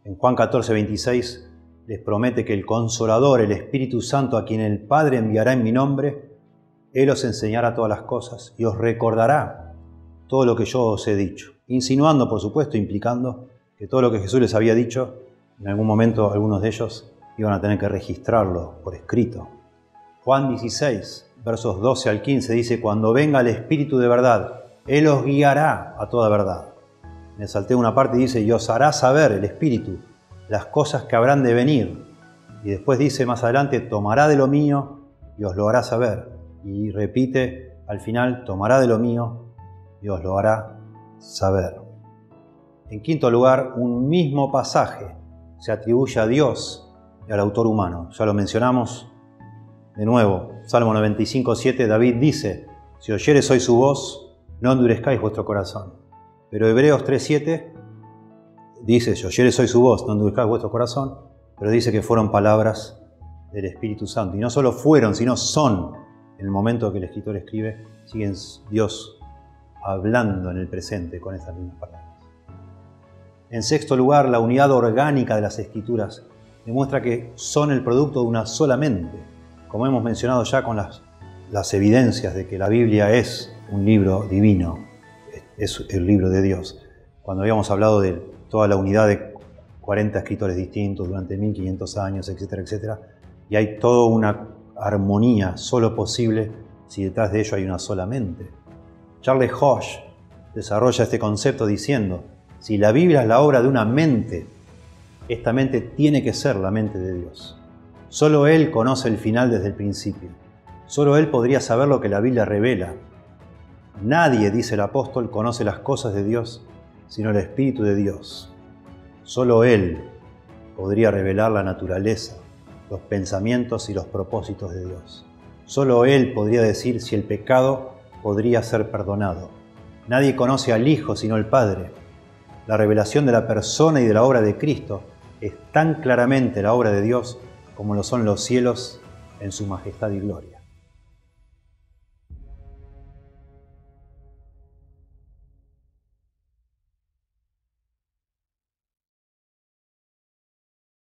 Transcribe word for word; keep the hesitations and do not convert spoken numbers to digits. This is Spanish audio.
En Juan catorce, veintiséis les promete que el Consolador, el Espíritu Santo, a quien el Padre enviará en mi nombre, Él os enseñará todas las cosas y os recordará todo lo que yo os he dicho. Insinuando, por supuesto, implicando que todo lo que Jesús les había dicho, en algún momento algunos de ellos iban a tener que registrarlo por escrito. Juan dieciséis, versos doce al quince, dice: cuando venga el Espíritu de verdad, Él os guiará a toda verdad. Me salté una parte y dice: y os hará saber el Espíritu las cosas que habrán de venir. Y después dice más adelante: tomará de lo mío y os lo hará saber. Y repite al final: tomará de lo mío y os lo hará saber. En quinto lugar, un mismo pasaje se atribuye a Dios y al autor humano. Ya lo mencionamos de nuevo. Salmo noventa y cinco, siete, David dice: si oyereis hoy su voz, no endurezcáis vuestro corazón. Pero Hebreos tres, siete dice: si oyereis hoy su voz, no endurezcáis vuestro corazón. Pero dice que fueron palabras del Espíritu Santo. Y no solo fueron, sino son. En el momento que el escritor escribe, siguen Dios hablando en el presente con estas mismas palabras. En sexto lugar, la unidad orgánica de las Escrituras demuestra que son el producto de una sola mente, como hemos mencionado ya con las, las evidencias de que la Biblia es un libro divino, es el libro de Dios. Cuando habíamos hablado de toda la unidad de cuarenta escritores distintos durante mil quinientos años, etcétera, etcétera, y hay toda una armonía solo posible si detrás de ello hay una sola mente. Charles Hodge desarrolla este concepto diciendo: si la Biblia es la obra de una mente, esta mente tiene que ser la mente de Dios. Solo Él conoce el final desde el principio. Solo Él podría saber lo que la Biblia revela. Nadie, dice el apóstol, conoce las cosas de Dios, sino el Espíritu de Dios. Solo Él podría revelar la naturaleza, los pensamientos y los propósitos de Dios. Solo Él podría decir si el pecado podría ser perdonado. Nadie conoce al Hijo sino el Padre. La revelación de la persona y de la obra de Cristo es tan claramente la obra de Dios como lo son los cielos en su majestad y gloria.